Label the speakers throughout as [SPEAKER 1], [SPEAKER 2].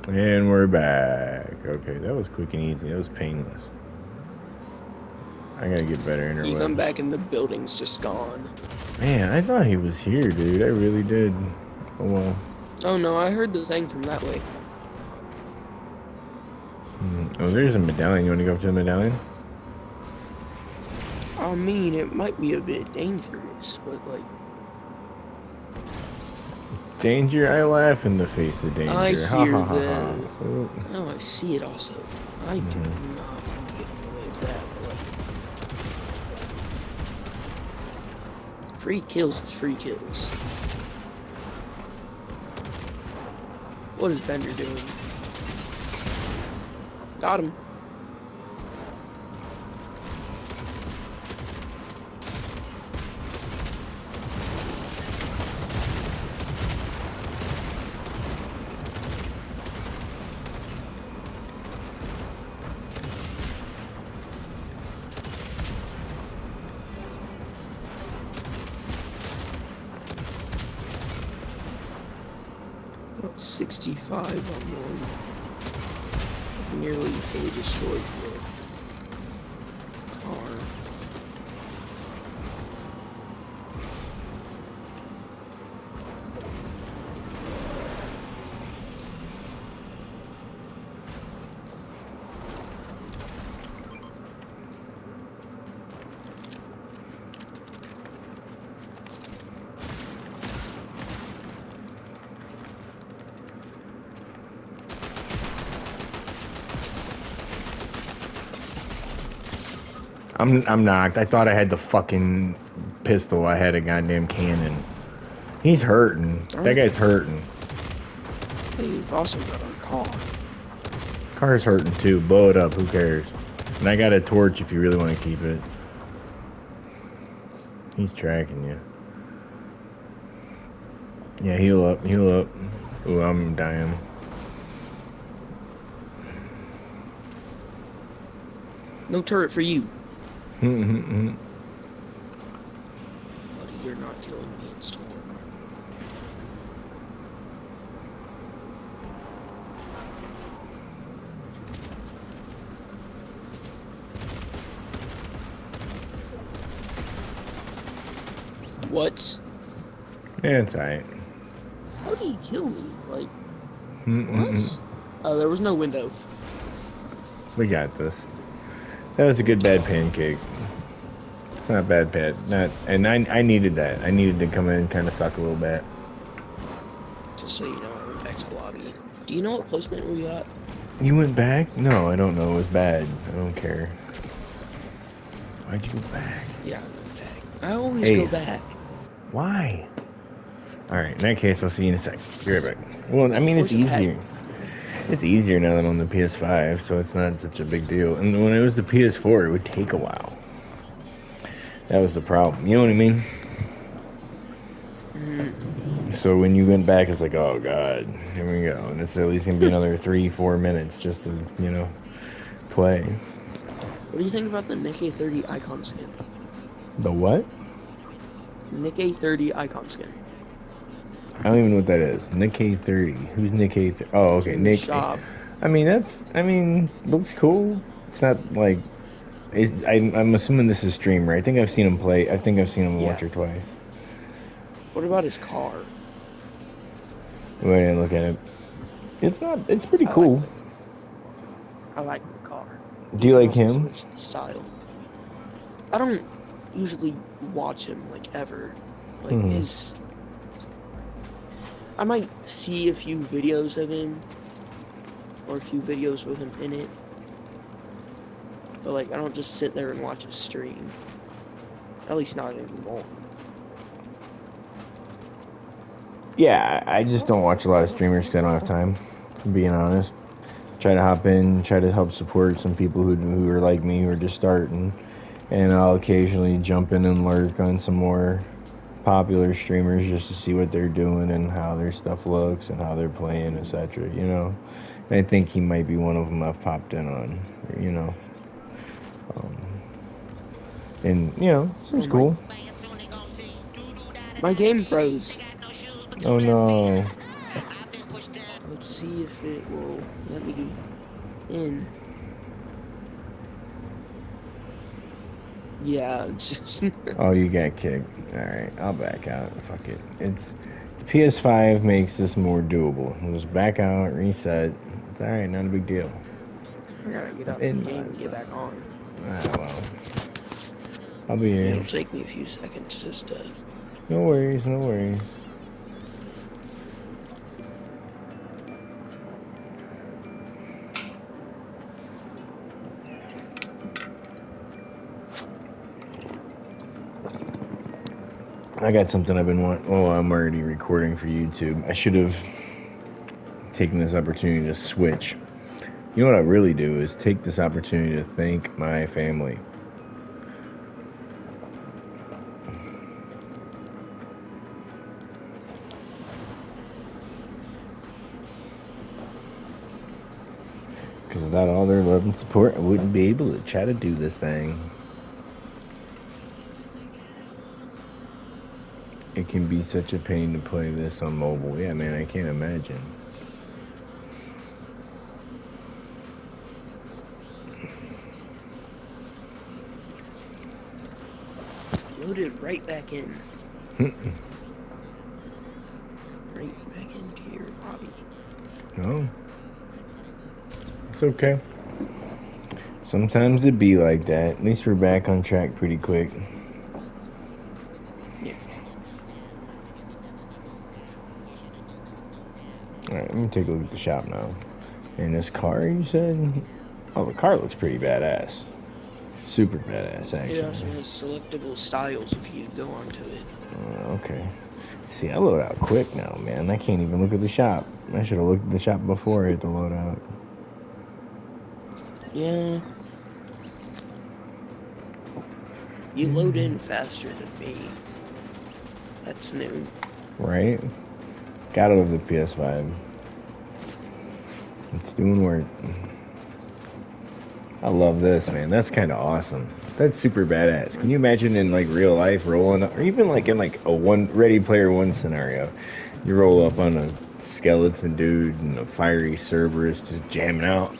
[SPEAKER 1] And we're back. Okay, that was quick and easy. That was painless. I gotta get better
[SPEAKER 2] You come
[SPEAKER 1] interwebs.
[SPEAKER 2] back and the building's just gone.
[SPEAKER 1] Man, I thought he was here, dude. I really did. Oh well.
[SPEAKER 2] Oh no, I heard the thing from that way.
[SPEAKER 1] Oh, there's a medallion. You want to go up to the medallion?
[SPEAKER 2] I mean, it might be a bit dangerous, but like...
[SPEAKER 1] Danger? I laugh in the face of danger.
[SPEAKER 2] I
[SPEAKER 1] Ha
[SPEAKER 2] hear
[SPEAKER 1] ha ha ha.
[SPEAKER 2] the... Oh, I see it also. I do not want to get in the way of that, but like... Free kills is free kills. What is Bender doing? Got him. Got 65 on one. I've nearly fully destroyed the car.
[SPEAKER 1] I'm knocked. I thought I had the fucking pistol. I had a goddamn cannon. He's hurting. That guy's hurting.
[SPEAKER 2] Hey, you've also got our car.
[SPEAKER 1] Car's hurting too. Blow it up. Who cares? And I got a torch if you really want to keep it. He's tracking you. Yeah, heal up. Heal up. Ooh, I'm dying.
[SPEAKER 2] No turret for you.
[SPEAKER 1] Mm-hmm.
[SPEAKER 2] Buddy, you're not killing me in Storm. What?
[SPEAKER 1] Yeah, it's alright.
[SPEAKER 2] How did he kill me? Like, what? Oh, there was no window.
[SPEAKER 1] We got this. That was a good bad pancake. It's not bad, and I needed that. I needed to come in and kind of suck a little bit.
[SPEAKER 2] Just so you know, I went back to the lobby. Do you know what placement we got?
[SPEAKER 1] You went back? No, I don't know. It was bad. I don't care. Why'd you go back?
[SPEAKER 2] Yeah, that's tag. I always go back.
[SPEAKER 1] Why? Alright, in that case, I'll see you in a sec. Be right back. Well, I mean, it's easier. It's easier now than on the PS5, so it's not such a big deal. And when it was the PS4, it would take a while. That was the problem. You know what I mean? So when you went back, it's like, oh god, here we go. And it's at least gonna be another 3-4 minutes just to, you know, play.
[SPEAKER 2] What do you think about the Nikkei 30 icon skin?
[SPEAKER 1] The what?
[SPEAKER 2] Nikkei 30 icon skin.
[SPEAKER 1] I don't even know what that is. Nikkei 30. Who's Nikkei 30? Oh, okay, Nick.
[SPEAKER 2] Shop.
[SPEAKER 1] I mean, looks cool. It's not like, I'm assuming this is streamer. I think I've seen him play. I think I've seen him once or twice.
[SPEAKER 2] What about his car?
[SPEAKER 1] Go ahead and look at it. It's pretty cool.
[SPEAKER 2] I like the car.
[SPEAKER 1] Do you like him?
[SPEAKER 2] Switch the style. I don't usually watch him like ever. Like his. I might see a few videos of him, or a few videos with him in it, but like I don't just sit there and watch a stream. At least not anymore.
[SPEAKER 1] Yeah, I just don't watch a lot of streamers because I don't have time, if I'm being honest. Try to hop in, try to help support some people who are like me, who are just starting, and I'll occasionally jump in and lurk on some more popular streamers just to see what they're doing and how their stuff looks and how they're playing, etc. You know, and I think he might be one of them I've popped in on. You know, and you know, seems cool.
[SPEAKER 2] My game froze.
[SPEAKER 1] Oh no.
[SPEAKER 2] Let's see if it will let me in. Yeah, it's just...
[SPEAKER 1] Oh, you got kicked. Alright, I'll back out. Fuck it. It's... The PS5 makes this more doable. Just back out, reset. It's alright, not a big deal.
[SPEAKER 2] I gotta get out the game and get back on.
[SPEAKER 1] Ah, well. I'll be here.
[SPEAKER 2] It'll take me a few seconds just to...
[SPEAKER 1] No worries, no worries. I got something I've been wanting. Oh, I'm already recording for YouTube. I should have taken this opportunity to switch. You know what I really do is take this opportunity to thank my family. Because without all their love and support, I wouldn't be able to try to do this thing. It can be such a pain to play this on mobile. Yeah, man, I can't imagine.
[SPEAKER 2] Loaded right back in. Right back into your lobby.
[SPEAKER 1] Oh. It's okay. Sometimes it be like that. At least we're back on track pretty quick.
[SPEAKER 2] Yeah.
[SPEAKER 1] Alright, let me take a look at the shop now. And this car, you said? Oh, the car looks pretty badass. Super badass, actually.
[SPEAKER 2] It also has selectable styles if you go onto it.
[SPEAKER 1] Okay. See, I load out quick now, man. I can't even look at the shop. I should have looked at the shop before I hit the loadout.
[SPEAKER 2] Yeah. You load in faster than me. That's new.
[SPEAKER 1] Right? Gotta love the PS5. It's doing work. I love this, man. That's kind of awesome. That's super badass. Can you imagine in like real life rolling up, or even like in like a Ready Player One scenario, you roll up on a skeleton dude and a fiery Cerberus just jamming out.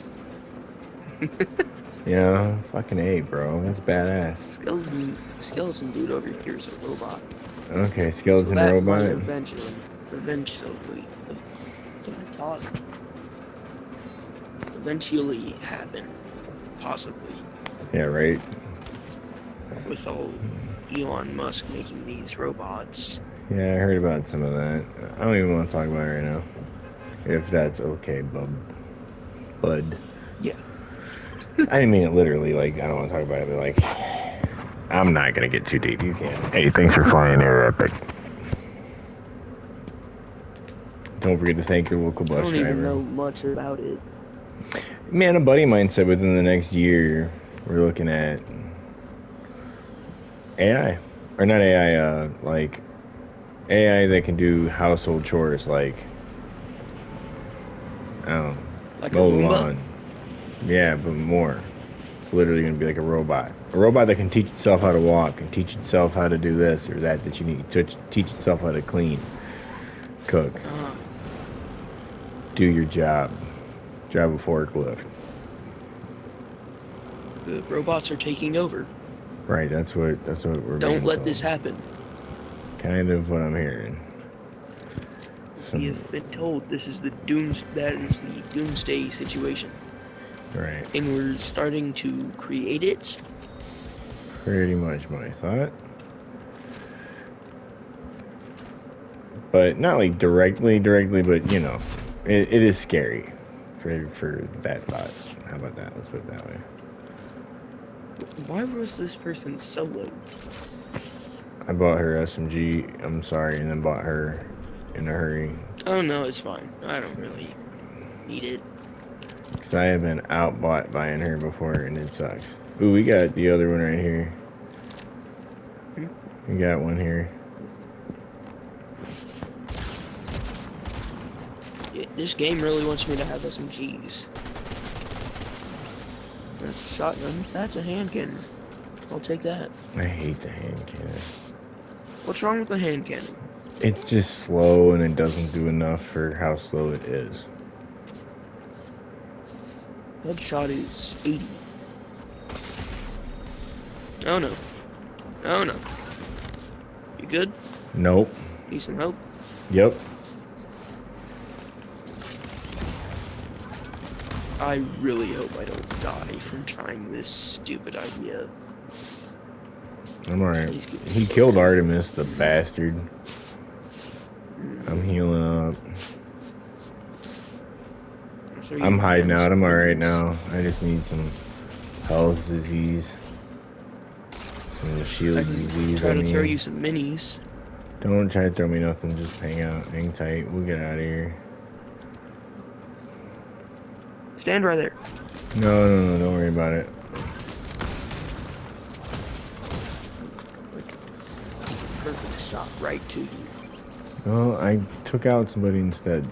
[SPEAKER 1] Yeah, fucking A, bro. That's badass.
[SPEAKER 2] Skeleton dude over here is a robot.
[SPEAKER 1] Okay, skeleton
[SPEAKER 2] so that
[SPEAKER 1] robot.
[SPEAKER 2] Might eventually happen, possibly.
[SPEAKER 1] Yeah, right.
[SPEAKER 2] With all Elon Musk making these robots.
[SPEAKER 1] Yeah, I heard about some of that. I don't even want to talk about it right now. If that's okay, bud.
[SPEAKER 2] Yeah.
[SPEAKER 1] I didn't mean it literally, like, I don't want to talk about it, but, like, I'm not going to get too deep. You can. Hey, thanks for flying here, Epic. Don't forget to thank your local bus driver.
[SPEAKER 2] I don't even know much about it.
[SPEAKER 1] Man, a buddy of mine said within the next year, we're looking at AI. Or not AI, like, AI that can do household chores, like, I don't know,
[SPEAKER 2] like
[SPEAKER 1] mow
[SPEAKER 2] a
[SPEAKER 1] the
[SPEAKER 2] Roomba?
[SPEAKER 1] lawn. Yeah, but more. It's literally going to be like a robot. A robot that can teach itself how to walk, and teach itself how to do this or that you need to teach itself how to clean, cook, do your job, drive a forklift.
[SPEAKER 2] The robots are taking over.
[SPEAKER 1] Right, that's what we're
[SPEAKER 2] Don't let this happen.
[SPEAKER 1] Kind of what I'm hearing.
[SPEAKER 2] We have been told that is the doomsday situation.
[SPEAKER 1] Right.
[SPEAKER 2] And we're starting to create it.
[SPEAKER 1] Pretty much my thought. But not like directly, but you know, it is scary for that thought. How about that? Let's put it that way.
[SPEAKER 2] Why was this person so low?
[SPEAKER 1] I bought her SMG, I'm sorry, and then bought her in a hurry.
[SPEAKER 2] Oh no, it's fine. I don't really need it.
[SPEAKER 1] Because I have been outbought buying her before, and it sucks. Ooh, we got the other one right here. We got one here.
[SPEAKER 2] Yeah, this game really wants me to have SMGs. That's a shotgun. That's a hand cannon. I'll take that.
[SPEAKER 1] I hate the hand cannon.
[SPEAKER 2] What's wrong with the hand cannon?
[SPEAKER 1] It's just slow, and it doesn't do enough for how slow it is.
[SPEAKER 2] Headshot is 80. Oh no. Oh no. You good?
[SPEAKER 1] Nope.
[SPEAKER 2] Need some help?
[SPEAKER 1] Yep.
[SPEAKER 2] I really hope I don't die from trying this stupid idea.
[SPEAKER 1] I'm alright. He killed Artemis, the bastard. I'm healing up.
[SPEAKER 2] So
[SPEAKER 1] I'm hiding
[SPEAKER 2] down
[SPEAKER 1] out.
[SPEAKER 2] some
[SPEAKER 1] I'm alright
[SPEAKER 2] minis.
[SPEAKER 1] now. I just need some health disease. Some shield
[SPEAKER 2] I can
[SPEAKER 1] disease.
[SPEAKER 2] try
[SPEAKER 1] I
[SPEAKER 2] to throw
[SPEAKER 1] mean.
[SPEAKER 2] you some minis.
[SPEAKER 1] Don't try to throw me nothing. Just hang out. Hang tight. We'll get out of here.
[SPEAKER 2] Stand right there.
[SPEAKER 1] No. Don't worry about it.
[SPEAKER 2] Perfect shot right to you.
[SPEAKER 1] Well, I took out somebody instead.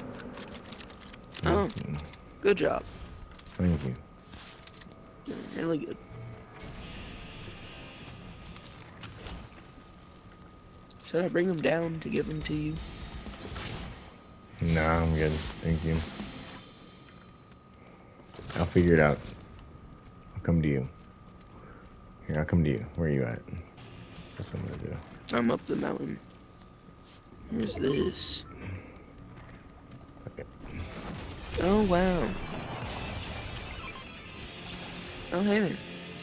[SPEAKER 2] Oh, good job.
[SPEAKER 1] Thank you.
[SPEAKER 2] Really good. Should I bring them down to give them to you?
[SPEAKER 1] Nah, I'm good. Thank you. I'll figure it out. I'll come to you. Here, I'll come to you. Where are you at? That's what I'm gonna do.
[SPEAKER 2] I'm up the mountain. Here's this.
[SPEAKER 1] Okay.
[SPEAKER 2] Oh, wow. Oh, hey there.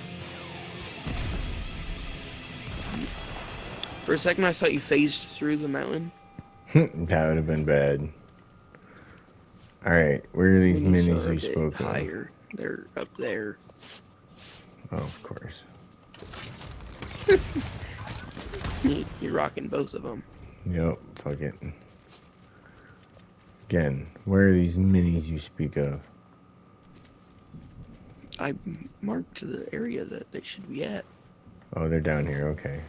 [SPEAKER 2] For a second, I thought you phased through the mountain.
[SPEAKER 1] That would have been bad. Alright, where are these
[SPEAKER 2] Minis
[SPEAKER 1] minis
[SPEAKER 2] are a
[SPEAKER 1] we
[SPEAKER 2] bit
[SPEAKER 1] spoke of?
[SPEAKER 2] higher. They're up there.
[SPEAKER 1] Oh, of course.
[SPEAKER 2] You're rocking both of them.
[SPEAKER 1] Yep, fuck it. Again, where are these minis you speak of?
[SPEAKER 2] I marked the area that they should be at.
[SPEAKER 1] Oh, they're down here, okay.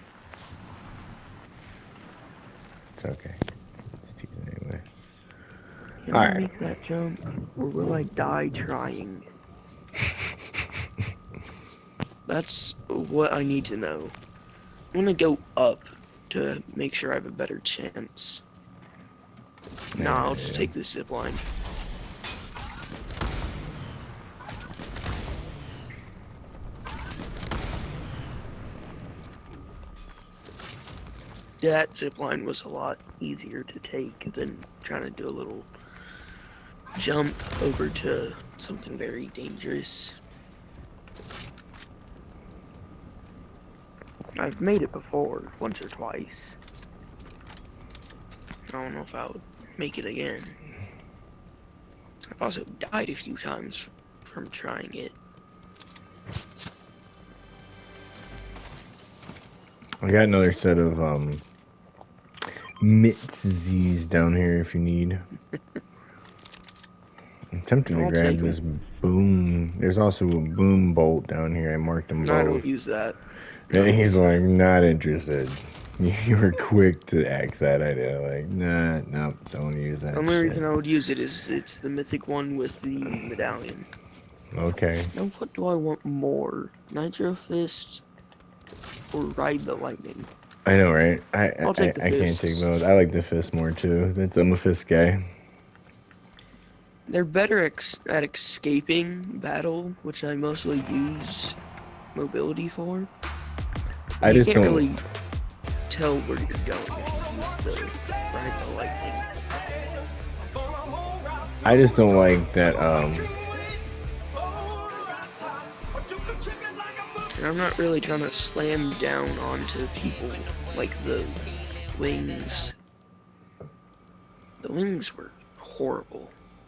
[SPEAKER 1] It's okay. It's teasing anyway.
[SPEAKER 2] Can
[SPEAKER 1] All
[SPEAKER 2] I
[SPEAKER 1] right.
[SPEAKER 2] make that jump, or will I die trying? That's what I need to know. I'm gonna go up to make sure I have a better chance. Nah, I'll just take this zip line. That zip line was a lot easier to take than trying to do a little jump over to something very dangerous. I've made it before, once or twice. I don't know if I would make it again. I've also died a few times from trying it.
[SPEAKER 1] I got another set of Mitzzies down here if you need. I'm tempted to
[SPEAKER 2] I'll
[SPEAKER 1] grab
[SPEAKER 2] take 'em.
[SPEAKER 1] this boom. There's also a boom bolt down here. I marked them
[SPEAKER 2] I don't
[SPEAKER 1] both.
[SPEAKER 2] use that.
[SPEAKER 1] And he's like, not interested. You were quick to axe that idea. Like, nah, no, don't use that.
[SPEAKER 2] The only
[SPEAKER 1] shit.
[SPEAKER 2] reason I would use it is it's the mythic one with the medallion.
[SPEAKER 1] Okay.
[SPEAKER 2] Now what do I want more? Nitro Fist or Ride the Lightning?
[SPEAKER 1] I know, right?
[SPEAKER 2] I'll take the
[SPEAKER 1] I can't
[SPEAKER 2] fists.
[SPEAKER 1] take those. I like the fist more too. I'm a fist guy.
[SPEAKER 2] They're better at escaping battle, which I mostly use mobility for.
[SPEAKER 1] I
[SPEAKER 2] You
[SPEAKER 1] just
[SPEAKER 2] can't
[SPEAKER 1] don't.
[SPEAKER 2] really tell where you're going if you use the Ride the Lightning.
[SPEAKER 1] I just don't like that.
[SPEAKER 2] And I'm not really trying to slam down onto people like the wings. The wings were horrible.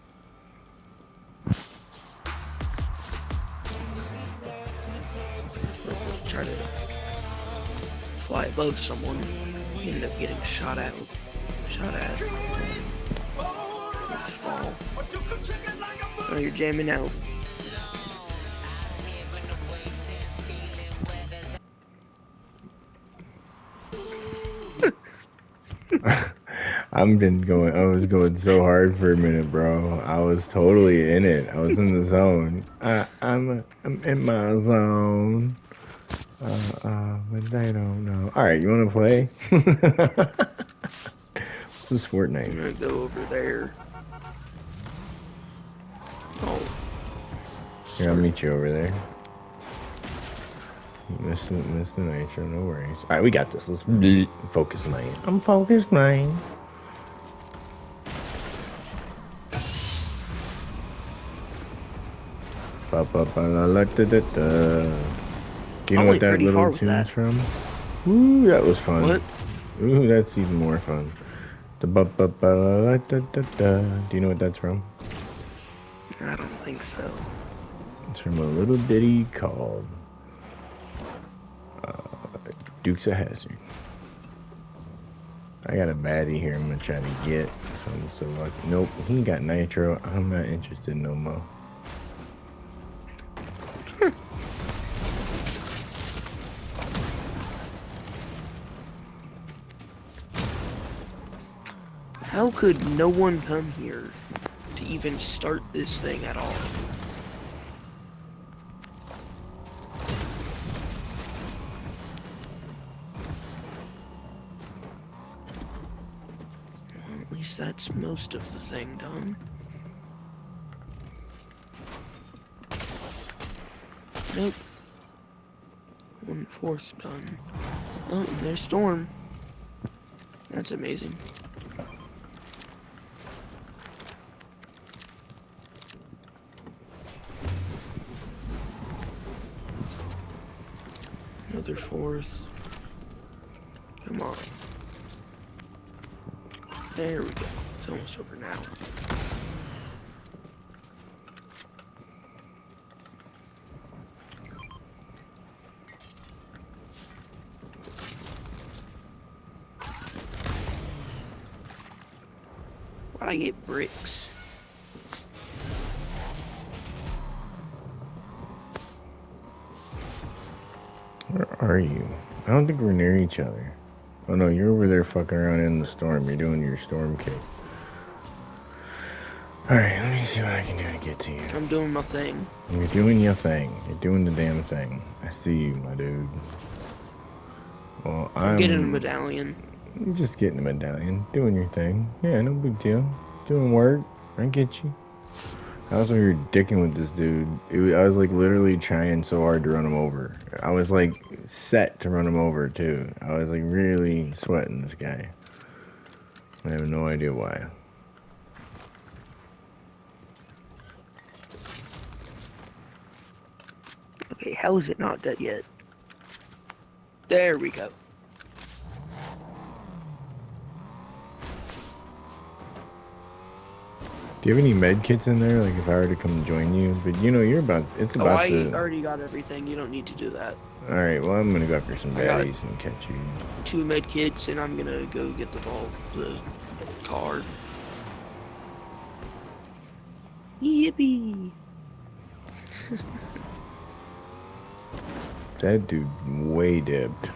[SPEAKER 2] Try to fly above someone, end up getting shot at. Just fall. Oh, you're jamming out.
[SPEAKER 1] I was going so hard for a minute, bro. I was totally in it. I was in the zone. I'm in my zone. But they don't know. All right, you want to play? This is
[SPEAKER 2] I'm
[SPEAKER 1] Fortnite.
[SPEAKER 2] gonna go over there. Oh.
[SPEAKER 1] Here, I'll meet you over there. Missed the nitro, no worries. Alright, we got this. Let's focus, man. I'm focused, man. Do you know what that little tune's from? Ooh, that was fun.
[SPEAKER 2] What?
[SPEAKER 1] Ooh, that's even more fun. The Do you know what that's from?
[SPEAKER 2] I don't think so.
[SPEAKER 1] It's from a little ditty called Dukes of Hazzard. I got a baddie here I'm gonna try to get. I'm so lucky. Nope, he got nitro. I'm not interested no more.
[SPEAKER 2] How could no one come here to even start this thing at all? Well, at least that's most of the thing done. Nope. 1/4 done. Oh, there's Storm. That's amazing. Another 4th. Come on. There we go. It's almost over now. Why'd I get bricks?
[SPEAKER 1] Where are you? I don't think we're near each other. Oh no, you're over there fucking around in the storm. You're doing your storm kick. Alright, let me see what I can do to get to you.
[SPEAKER 2] I'm doing my thing.
[SPEAKER 1] You're doing your thing. You're doing the damn thing. I see you, my dude. Well, I'm
[SPEAKER 2] getting a medallion.
[SPEAKER 1] You're just getting a medallion. Doing your thing. Yeah, no big deal. Doing work. I get you. I was over here dicking with this dude. I was like literally trying so hard to run him over. I was like set to run him over too. I was like really sweating this guy. I have no idea why.
[SPEAKER 2] Okay, how is it not dead yet? There we go.
[SPEAKER 1] Do you have any med kits in there? Like if I were to come join you? But you know, you're about, it's about
[SPEAKER 2] I already got everything. You don't need to do that.
[SPEAKER 1] Alright, well I'm gonna go after some baddies and catch you.
[SPEAKER 2] 2 med kits and I'm gonna go get the card. Yippee!
[SPEAKER 1] That dude way dipped.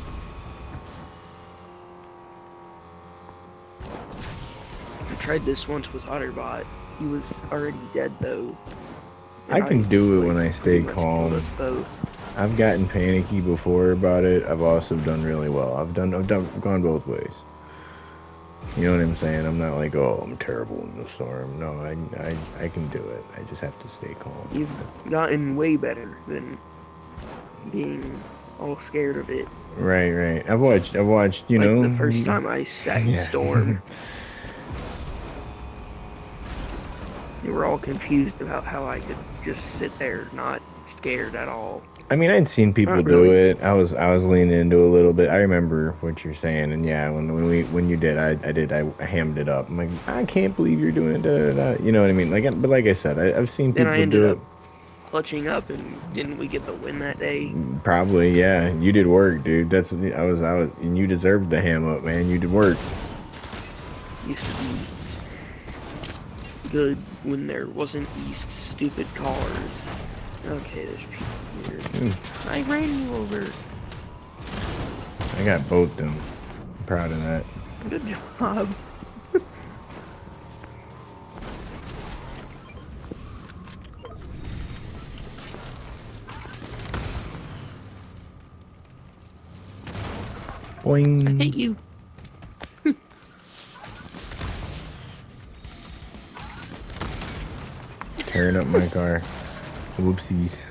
[SPEAKER 2] I tried this once with Otterbot. He was already dead though.
[SPEAKER 1] I can do it when I stay calm. I've gotten panicky before about it. I've also done really well. I've gone both ways. You know what I'm saying? I'm not like, oh, I'm terrible in the storm. No, I can do it. I just have to stay calm.
[SPEAKER 2] You've gotten way better than being all scared of it.
[SPEAKER 1] Right. I've watched, you
[SPEAKER 2] like
[SPEAKER 1] know.
[SPEAKER 2] The first time I sat in Storm. You were all confused about how I could just sit there, not scared at all.
[SPEAKER 1] I mean, I'd seen people do it. I was leaning into a little bit. I remember what you're saying, and yeah, when you did, I hammed it up. I'm like, I can't believe you're doing it. Da, da, da. You know what I mean? Like, but like I said, I've seen people do it.
[SPEAKER 2] Then I ended up clutching up, and didn't we get the win that day?
[SPEAKER 1] Probably, yeah. You did work, dude. I was, and you deserved the ham up, man. You did work.
[SPEAKER 2] Used to be good when there wasn't these stupid cars. Okay, there's people here. I ran you over.
[SPEAKER 1] I got both them. I'm proud of that.
[SPEAKER 2] Good job.
[SPEAKER 1] Boing.
[SPEAKER 2] I hate you.
[SPEAKER 1] Tearing up my car. Whoopsies.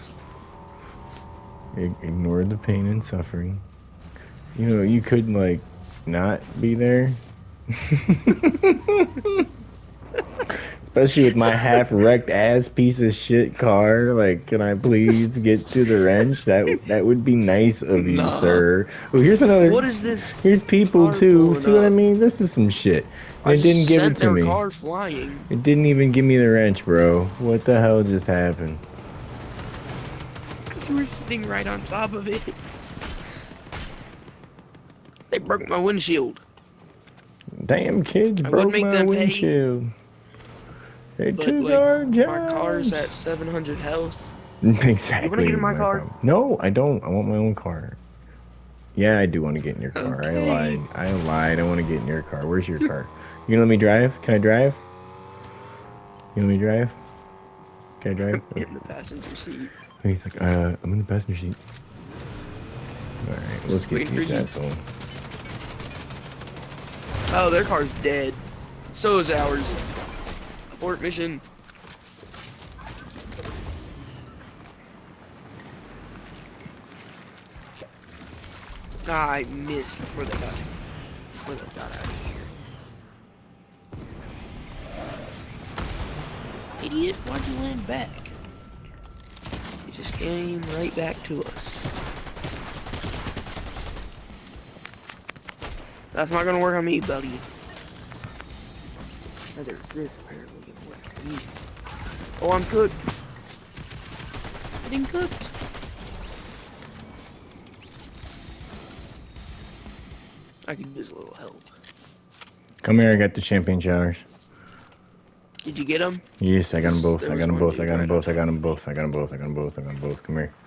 [SPEAKER 1] Ignore the pain and suffering. You know, you could, like, not be there. Especially with my half-wrecked ass piece of shit car. Like, can I please get to the wrench? That would be nice of you,
[SPEAKER 2] Nah.
[SPEAKER 1] sir. Oh, here's another.
[SPEAKER 2] What is this?
[SPEAKER 1] Here's people
[SPEAKER 2] car
[SPEAKER 1] too.
[SPEAKER 2] pulling
[SPEAKER 1] See what I
[SPEAKER 2] up?
[SPEAKER 1] mean? This is some shit.
[SPEAKER 2] I
[SPEAKER 1] It didn't give
[SPEAKER 2] sent
[SPEAKER 1] it to
[SPEAKER 2] their
[SPEAKER 1] me.
[SPEAKER 2] car flying.
[SPEAKER 1] It didn't even give me the wrench, bro. What the hell just happened?
[SPEAKER 2] Because you were sitting right on top of it. They broke my windshield.
[SPEAKER 1] Damn kids
[SPEAKER 2] I would
[SPEAKER 1] broke
[SPEAKER 2] make
[SPEAKER 1] my
[SPEAKER 2] them pay,
[SPEAKER 1] windshield. They
[SPEAKER 2] But
[SPEAKER 1] took
[SPEAKER 2] like,
[SPEAKER 1] our
[SPEAKER 2] my
[SPEAKER 1] jobs.
[SPEAKER 2] car's at 700 health.
[SPEAKER 1] Exactly.
[SPEAKER 2] You wanna get in my car?
[SPEAKER 1] problem. No, I don't. I want my own car. Yeah, I do want to get in your car.
[SPEAKER 2] Okay.
[SPEAKER 1] I lied. I want to get in your car. Where's your car? You gonna let me drive? Can I drive? You let me drive? Can I drive?
[SPEAKER 2] In the passenger seat.
[SPEAKER 1] He's like, I'm in the passenger seat. Alright, let's get
[SPEAKER 2] waiting for
[SPEAKER 1] these
[SPEAKER 2] you.
[SPEAKER 1] assholes.
[SPEAKER 2] Oh, their car's dead. So is ours. Abort mission. Ah, I missed before they got out of here. Idiot, why'd you land back? You just came right back to us. That's not gonna work on me, buddy. Oh, there's this apparently gonna work on me. Oh, I'm cooked. Getting cooked. I could use a little help.
[SPEAKER 1] Come here, I got the champagne showers.
[SPEAKER 2] Did you get them?
[SPEAKER 1] Yes, I got them both.
[SPEAKER 2] There
[SPEAKER 1] I
[SPEAKER 2] was
[SPEAKER 1] got them
[SPEAKER 2] one
[SPEAKER 1] both. I
[SPEAKER 2] dude
[SPEAKER 1] got them
[SPEAKER 2] right
[SPEAKER 1] both. I
[SPEAKER 2] on
[SPEAKER 1] got
[SPEAKER 2] top.
[SPEAKER 1] them both. I got them both. I got them both. I got them both. Come here.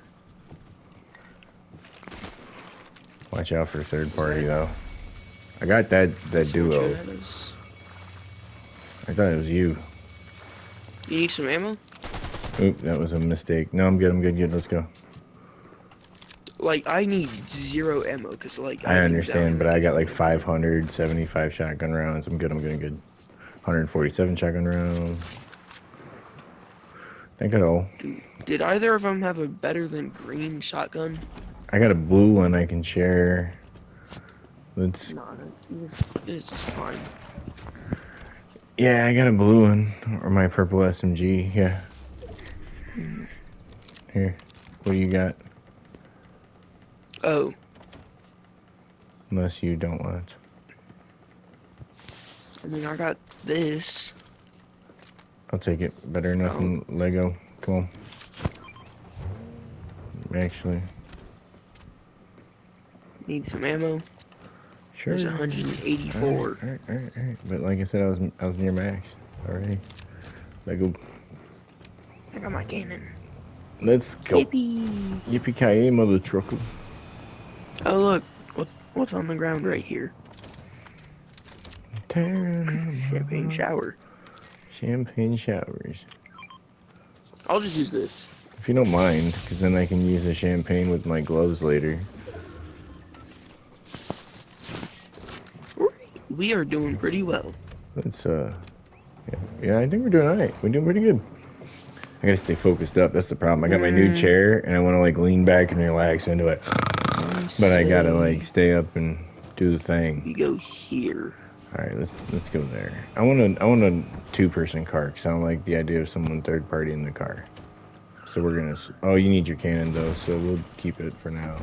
[SPEAKER 1] Watch out for third party though. I got that duo. I thought it was you.
[SPEAKER 2] You need some ammo?
[SPEAKER 1] Oop, that was a mistake. No, I'm good. I'm good. Good. Let's go.
[SPEAKER 2] Like, I need 0 ammo, because, like,
[SPEAKER 1] I understand, but I got like 575 shotgun rounds. I'm good. I'm good. I'm good. 147 shotgun rounds. I got all.
[SPEAKER 2] Did either of them have a better than green shotgun?
[SPEAKER 1] I got a blue one I can share. Let's.
[SPEAKER 2] Nah, it's just fine.
[SPEAKER 1] Yeah, I got a blue one, or my purple SMG. Yeah. Here, what do you got?
[SPEAKER 2] Oh,
[SPEAKER 1] Unless you don't want.
[SPEAKER 2] I mean, I got this.
[SPEAKER 1] I'll take it. Better enough than Lego. Come on. Actually,
[SPEAKER 2] Need some ammo.
[SPEAKER 1] sure.
[SPEAKER 2] There's 184.
[SPEAKER 1] Alright. But like I said, I was near max already. Lego.
[SPEAKER 2] I got my cannon.
[SPEAKER 1] Let's go.
[SPEAKER 2] Yippee!
[SPEAKER 1] Yippee-ki-yay, mother trucker.
[SPEAKER 2] Oh, look. What's on the ground right here? Champagne shower.
[SPEAKER 1] Champagne showers.
[SPEAKER 2] I'll just use this.
[SPEAKER 1] If you don't mind, because then I can use the champagne with my gloves later.
[SPEAKER 2] We are doing pretty well.
[SPEAKER 1] Let's, yeah, I think we're doing alright. We're doing pretty good. I gotta stay focused up. That's the problem. I got my new chair, and I want to, like, lean back and relax into it. But I gotta, like, stay up and do the thing.
[SPEAKER 2] You go here.
[SPEAKER 1] Alright, let's go there. I want a two-person car, because I don't like the idea of someone third party in the car. So we're gonna... Oh, you need your cannon, though, so we'll keep it for now.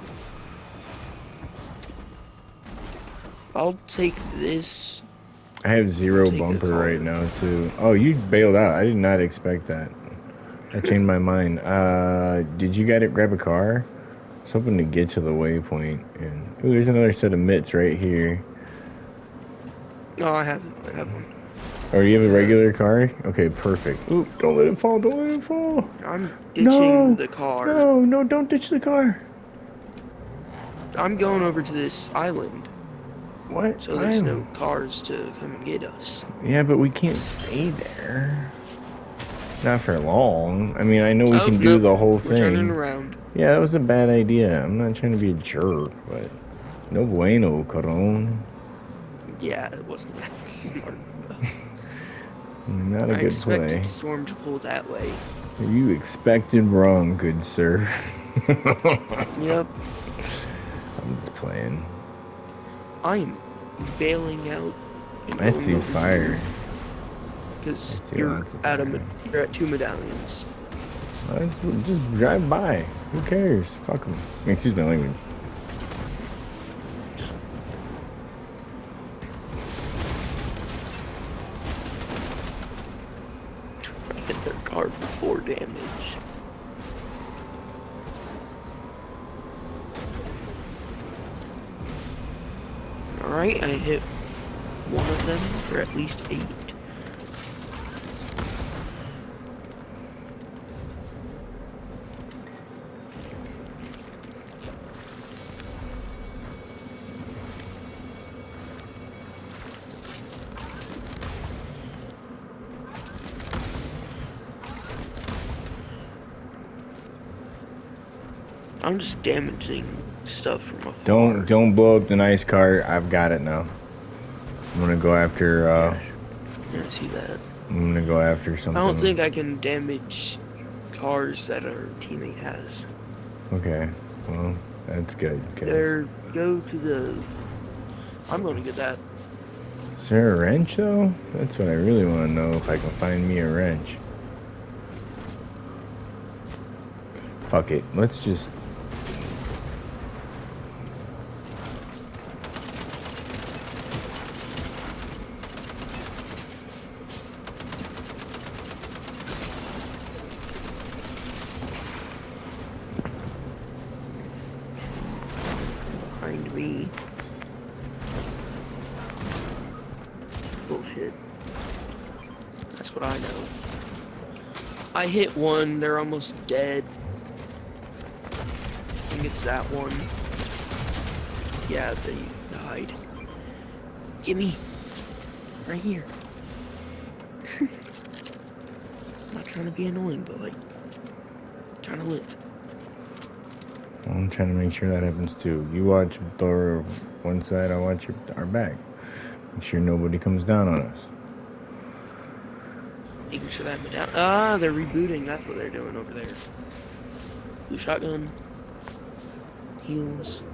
[SPEAKER 2] I'll take this.
[SPEAKER 1] I have 0
[SPEAKER 2] Take the
[SPEAKER 1] bumper
[SPEAKER 2] car.
[SPEAKER 1] right now, too. Oh, you bailed out. I did not expect that. I changed my mind. Did you grab a car? I was hoping to get to the waypoint. And ooh, there's another set of mitts right here.
[SPEAKER 2] No, I have one.
[SPEAKER 1] Oh, you have a regular car? Okay, perfect. Ooh, don't let it fall. Don't let it fall.
[SPEAKER 2] I'm ditching
[SPEAKER 1] No,
[SPEAKER 2] the car.
[SPEAKER 1] No, don't ditch the car.
[SPEAKER 2] I'm going over to this island,
[SPEAKER 1] What?
[SPEAKER 2] so there's no cars to come and get us.
[SPEAKER 1] Yeah, but we can't stay there. Not for long. I mean, I know we can do
[SPEAKER 2] nope.
[SPEAKER 1] the whole
[SPEAKER 2] We're turning
[SPEAKER 1] thing.
[SPEAKER 2] around.
[SPEAKER 1] Yeah, that was a bad idea. I'm not trying to be a jerk, but no bueno, caron.
[SPEAKER 2] Yeah, it wasn't that smart.
[SPEAKER 1] Not a
[SPEAKER 2] I
[SPEAKER 1] good
[SPEAKER 2] expected
[SPEAKER 1] play.
[SPEAKER 2] Storm to pull that way.
[SPEAKER 1] You expected wrong, good sir.
[SPEAKER 2] Yep.
[SPEAKER 1] I'm just playing.
[SPEAKER 2] I am bailing out.
[SPEAKER 1] I see fire.
[SPEAKER 2] Because
[SPEAKER 1] I see
[SPEAKER 2] you're
[SPEAKER 1] lots of
[SPEAKER 2] at
[SPEAKER 1] fire.
[SPEAKER 2] you're at 2 medallions.
[SPEAKER 1] Just drive by. Who cares? Fuck them. Excuse my language.
[SPEAKER 2] I hit their car for 4 damage. Alright, I hit one of them for at least 8. I'm just damaging stuff from afar.
[SPEAKER 1] Don't blow up the nice car. I've got it now. I'm gonna go after.
[SPEAKER 2] Yeah, I see that.
[SPEAKER 1] I'm gonna go after something.
[SPEAKER 2] I don't think I can damage cars that our teammate has.
[SPEAKER 1] Okay, well that's good.
[SPEAKER 2] There, go to the. I'm gonna get that.
[SPEAKER 1] Is there a wrench though? That's what I really want to know. If I can find me a wrench. Fuck it. Let's just.
[SPEAKER 2] Behind me. Bullshit. That's what I know. I hit one, they're almost dead. I think it's that one. Yeah, they died. Gimme! Right here. Not trying to be annoying, but like, trying to live.
[SPEAKER 1] I'm trying to make sure that happens too. You watch Thor one side, I watch our back. Make sure nobody comes down on us.
[SPEAKER 2] Making sure that down. Ah, they're rebooting. That's what they're doing over there. Blue shotgun. Heals.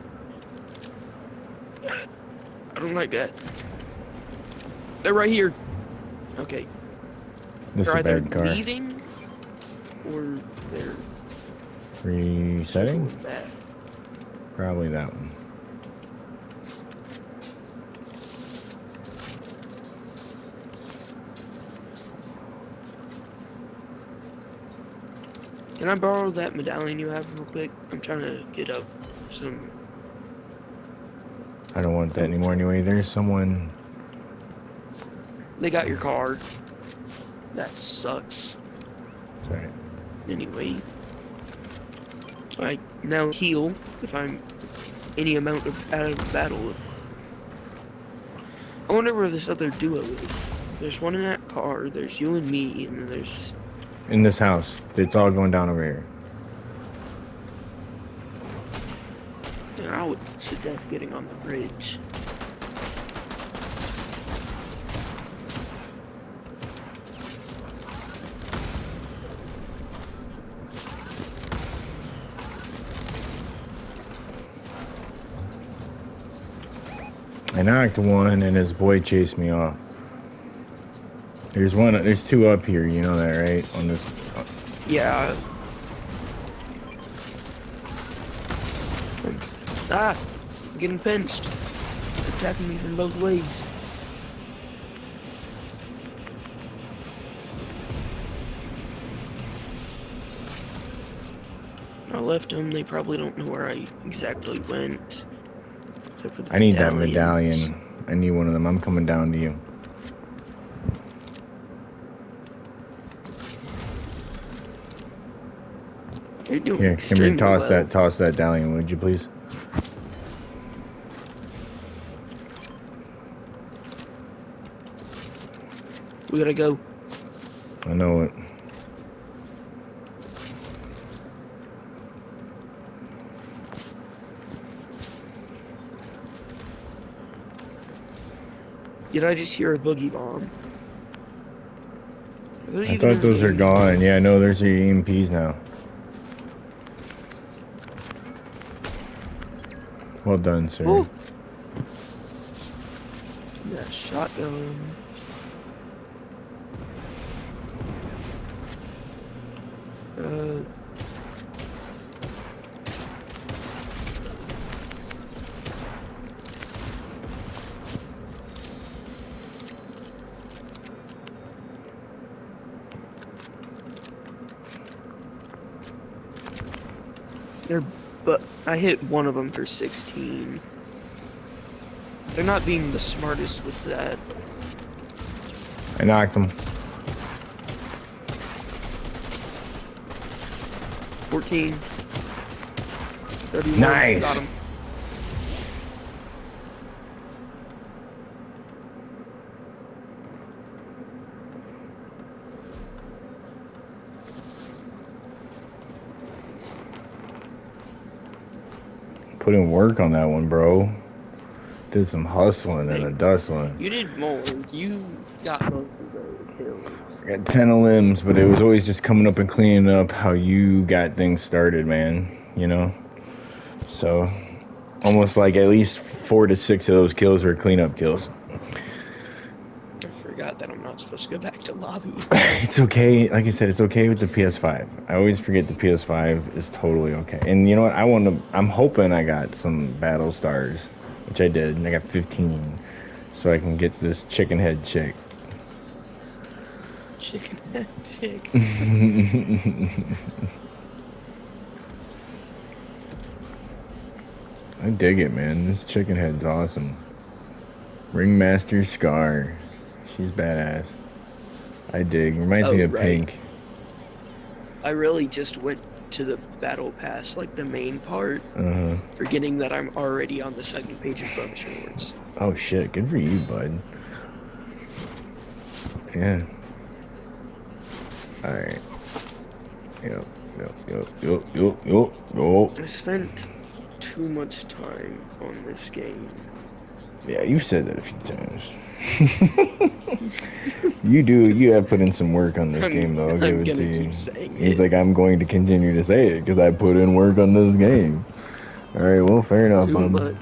[SPEAKER 2] I don't like that. They're right here. Okay.
[SPEAKER 1] This is
[SPEAKER 2] They're
[SPEAKER 1] a
[SPEAKER 2] either
[SPEAKER 1] bad car.
[SPEAKER 2] leaving or they're
[SPEAKER 1] Resetting?
[SPEAKER 2] going back.
[SPEAKER 1] Probably that one.
[SPEAKER 2] Can I borrow that medallion you have real quick? I'm trying to get up some.
[SPEAKER 1] I don't want that anymore anyway. There's someone.
[SPEAKER 2] They got your card. That sucks.
[SPEAKER 1] Sorry.
[SPEAKER 2] Anyway. I now heal if I'm any amount of out of battle. I wonder where this other duo is. There's one in that car, there's you and me, and then there's...
[SPEAKER 1] In this house. It's all going down over here.
[SPEAKER 2] And I would suggest getting on the bridge.
[SPEAKER 1] I knocked one and his boy chased me off. There's two up here, you know that, right? On this.
[SPEAKER 2] Yeah. Ah! I'm getting pinched. They're attacking me from both ways. I left them, they probably don't know where I exactly went. Except for the
[SPEAKER 1] I need that
[SPEAKER 2] medallions.
[SPEAKER 1] medallion. I need one of them. I'm coming down to you.
[SPEAKER 2] You're doing
[SPEAKER 1] Here, come here,
[SPEAKER 2] extremely
[SPEAKER 1] toss
[SPEAKER 2] well.
[SPEAKER 1] that medallion, would you please?
[SPEAKER 2] We gotta go.
[SPEAKER 1] I know it.
[SPEAKER 2] Did I just hear a boogie bomb? those
[SPEAKER 1] I
[SPEAKER 2] even
[SPEAKER 1] thought
[SPEAKER 2] in
[SPEAKER 1] those are
[SPEAKER 2] game?
[SPEAKER 1] gone. Yeah, no, there's the EMPs now. Well done, sir.
[SPEAKER 2] Ooh. Yeah, shotgun. But I hit one of them for 16. They're not being the smartest with that.
[SPEAKER 1] I knocked him.
[SPEAKER 2] 14. 31.
[SPEAKER 1] Nice.
[SPEAKER 2] Got him.
[SPEAKER 1] Put in work on that one, bro. Did some hustling and a dustling.
[SPEAKER 2] You did more. You got most of the kills.
[SPEAKER 1] I got 10 of limbs, but it was always just coming up and cleaning up how you got things started, man. You know? So, almost like at least 4 to 6 of those kills were cleanup kills.
[SPEAKER 2] I forgot that I'm not supposed to go back to lobby.
[SPEAKER 1] It's okay. Like I said, it's okay with the PS5. I always forget the PS5 is totally okay. And you know what? I'm hoping I got some battle stars, which I did, and I got 15, so I can get this chicken head chick.
[SPEAKER 2] Chicken head chick.
[SPEAKER 1] I dig it, man. This chicken head's awesome. Ringmaster Scar. She's badass. I dig. Reminds me of Pink.
[SPEAKER 2] I really just went to the battle pass, like the main part, forgetting that I'm already on the second page of Bonus Rewards.
[SPEAKER 1] Oh shit, good for you, bud. Yeah. Alright. Yep.
[SPEAKER 2] I spent too much time on this game.
[SPEAKER 1] Yeah, you've said that a few times. You have put in some work on this game, though. I'll give it to you. He's like, I'm going to continue to say it because I put in work on this game. All right, well, fair enough,
[SPEAKER 2] Too much.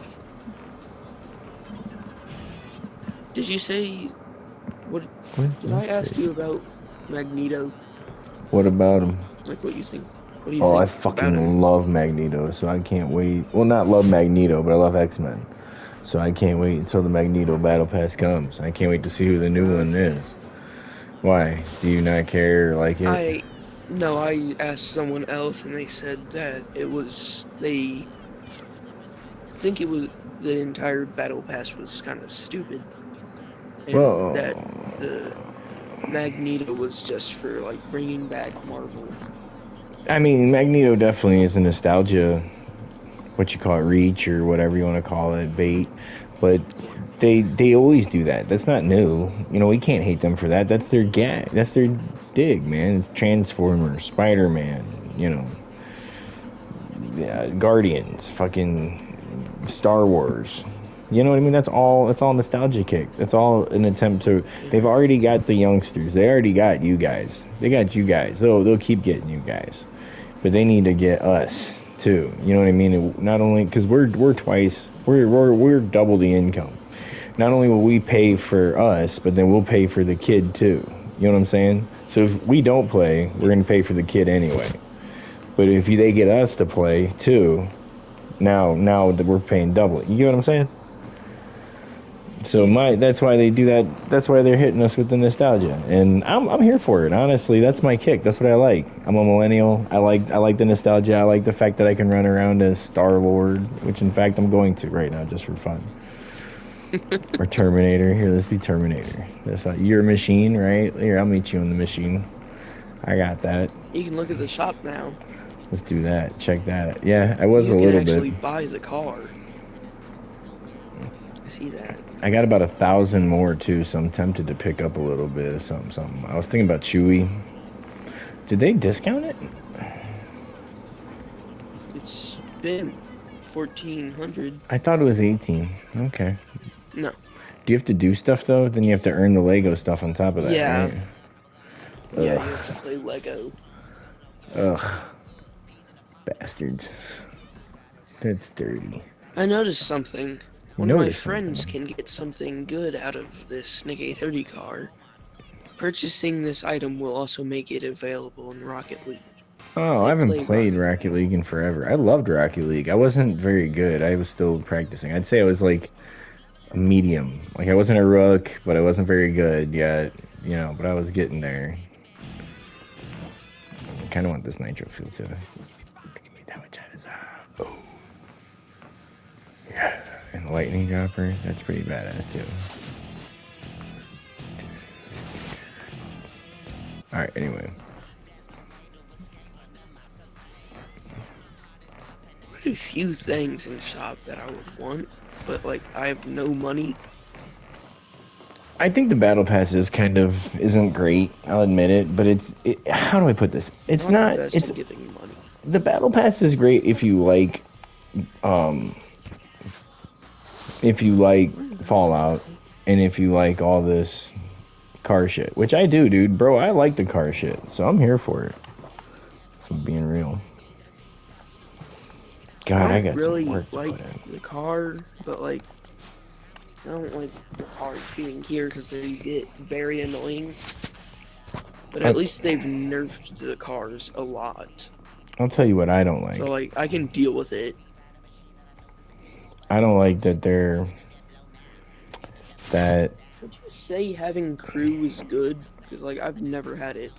[SPEAKER 2] Did you say what did I ask you about Magneto?
[SPEAKER 1] What about him?
[SPEAKER 2] Like, what you think? What do you think?
[SPEAKER 1] Oh, I fucking love Magneto, so I can't wait. Well, not love Magneto, but I love X-Men. So I can't wait until the Magneto Battle Pass comes. I can't wait to see who the new one is. Why? Do you not care or like it?
[SPEAKER 2] No, I asked someone else and they said that it was, they think it was, the entire Battle Pass was kind of stupid. And that the Magneto was just for, like, bringing back Marvel.
[SPEAKER 1] I mean, Magneto definitely is a nostalgia, what you call it, reach or whatever you want to call it, bait. But they always do that. That's not new. You know, we can't hate them for that. That's their gag. That's their dig, man. It's Transformers, Spider-Man, you know, Guardians, fucking Star Wars. You know what I mean? That's all nostalgia kick. That's all an attempt to. They've already got the youngsters. They already got you guys. They got you guys. They'll keep getting you guys, but they need to get us too. You know what I mean? Not only because we're double the income. Not only will we pay for us, but then we'll pay for the kid too. You know what I'm saying? So if we don't play, we're gonna pay for the kid anyway. But if they get us to play too, now that we're paying double. You get what I'm saying? So that's why they do that. That's why they're hitting us with the nostalgia, and I'm here for it. Honestly, that's my kick. That's what I like. I'm a millennial. I like the nostalgia. I like the fact that I can run around as Star-Lord, which in fact I'm going to right now just for fun. Or Terminator. Here, let's be Terminator. That's not your machine, right? Here, I'll meet you on the machine. I got that.
[SPEAKER 2] You can look at the shop now.
[SPEAKER 1] Let's do that. Check that. Yeah, I was a little bit.
[SPEAKER 2] You can actually buy the car. I see that.
[SPEAKER 1] I got about 1,000 more too, so I'm tempted to pick up a little bit of something. I was thinking about Chewy. Did they discount it?
[SPEAKER 2] It's been 1,400.
[SPEAKER 1] I thought it was 18. Okay.
[SPEAKER 2] No.
[SPEAKER 1] Do you have to do stuff though? Then you have to earn the Lego stuff on top of that.
[SPEAKER 2] Yeah.
[SPEAKER 1] Right?
[SPEAKER 2] Yeah, you have to play Lego.
[SPEAKER 1] Ugh. Bastards. That's dirty.
[SPEAKER 2] I noticed something.
[SPEAKER 1] You
[SPEAKER 2] One of my
[SPEAKER 1] noticed
[SPEAKER 2] friends
[SPEAKER 1] something.
[SPEAKER 2] can get something good out of this Nick 830 car. Purchasing this item will also make it available in Rocket League.
[SPEAKER 1] Oh, I
[SPEAKER 2] I
[SPEAKER 1] haven't
[SPEAKER 2] play
[SPEAKER 1] played Rocket League in forever. I loved Rocket League. I wasn't very good. I was still practicing. I'd say I was like a medium. Like I wasn't a rook, but I wasn't very good yet. You know, but I was getting there. I kind of want this nitro fuel too. Give me that much that is. Oh. Yeah. And lightning dropper. That's pretty badass too. All right. Anyway.
[SPEAKER 2] A few things in shop that I would want, but like I have no money.
[SPEAKER 1] I think the battle pass isn't great. I'll admit it, but how do I put this? It's not.
[SPEAKER 2] The best
[SPEAKER 1] It's
[SPEAKER 2] at giving money.
[SPEAKER 1] The battle pass is great if you like Fallout and if you like all this car shit, which I do, dude. Bro, I like the car shit, so I'm here for it. If I'm being real. God, I got
[SPEAKER 2] really
[SPEAKER 1] some work to
[SPEAKER 2] like
[SPEAKER 1] put in.
[SPEAKER 2] the car, but like I don't like the cars being here because they get very annoying. But at least they've nerfed the cars a lot.
[SPEAKER 1] I'll tell you what I don't like.
[SPEAKER 2] So like I can deal with it.
[SPEAKER 1] I don't like that
[SPEAKER 2] Would you say having crew is good? Because like I've never had it.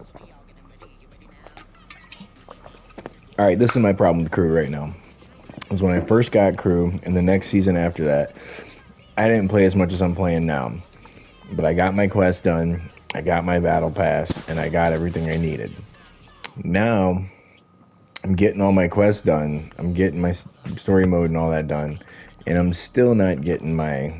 [SPEAKER 1] All right, this is my problem with crew right now. Is when I first got crew, and the next season after that, I didn't play as much as I'm playing now. But I got my quest done, I got my battle pass, and I got everything I needed. Now, I'm getting all my quests done. I'm getting my story mode and all that done, and I'm still not getting my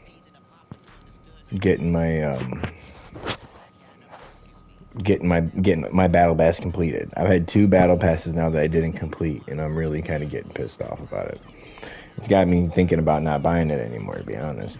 [SPEAKER 1] battle pass completed. I've had 2 battle passes now that I didn't complete, and I'm really kind of getting pissed off about it. It's got me thinking about not buying it anymore, to be honest.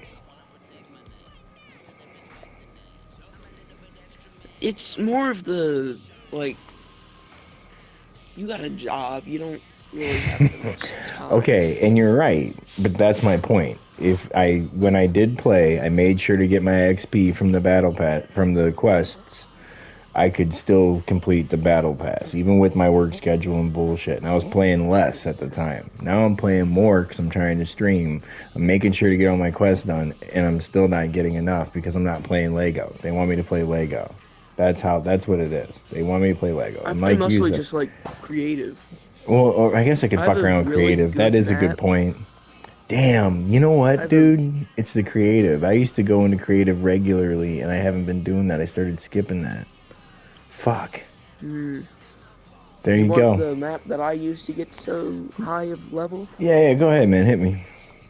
[SPEAKER 2] It's more of the like you got a job, you don't really have the most time.
[SPEAKER 1] Okay, and you're right, but that's my point. When I did play, I made sure to get my XP from the battle pass, from the quests. I could still complete the battle pass, even with my work schedule and bullshit. And I was playing less at the time. Now I'm playing more because I'm trying to stream. I'm making sure to get all my quests done, and I'm still not getting enough because I'm not playing Lego. They want me to play Lego. That's what it is. They want me to play Lego.
[SPEAKER 2] I play mostly just like creative.
[SPEAKER 1] Well, I guess I could fuck around with creative. That is a good point. Damn, you know what, dude? It's the creative. I used to go into creative regularly, and I haven't been doing that. I started skipping that. Fuck. There you go.
[SPEAKER 2] The map that I used to get so high of level?
[SPEAKER 1] Yeah, go ahead, man. Hit me.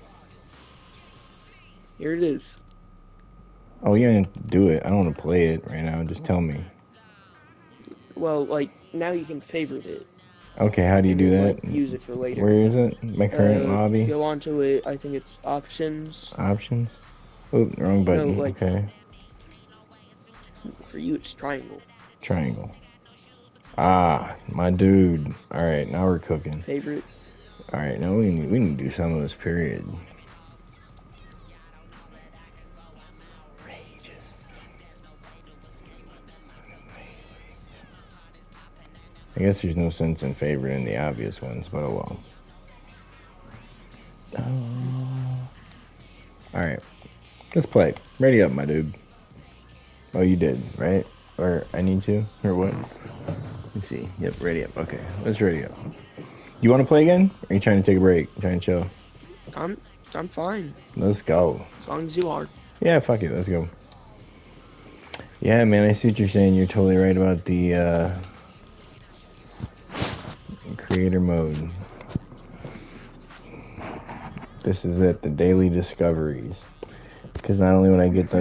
[SPEAKER 2] Here it is.
[SPEAKER 1] Oh, you don't have to do it. I don't want to play it right now. Just tell me.
[SPEAKER 2] Well, like, now you can favorite it.
[SPEAKER 1] Okay, how do you do that?
[SPEAKER 2] Like, use it for later.
[SPEAKER 1] Where is it? My current lobby?
[SPEAKER 2] Go onto it. I think it's options.
[SPEAKER 1] Options? Oh, wrong button.
[SPEAKER 2] No, like,
[SPEAKER 1] okay.
[SPEAKER 2] For you, it's triangle.
[SPEAKER 1] Triangle. Ah, my dude. All right, now we're cooking.
[SPEAKER 2] Favorite.
[SPEAKER 1] All right, now we need to do some of this, period. I guess there's no sense in favoriting the obvious ones, but oh well. Alright. Let's play. Ready up, my dude. Oh, you did, right? Or I need to? Or what? Let's see. Yep, ready up. Okay, let's ready up. You want to play again? Or are you trying to take a break? Trying to chill?
[SPEAKER 2] I'm fine.
[SPEAKER 1] Let's go.
[SPEAKER 2] As long as you are.
[SPEAKER 1] Yeah, fuck it. Let's go. Yeah, man, I see what you're saying. You're totally right about the, creator mode. This is it, the daily discoveries. Because not only when I get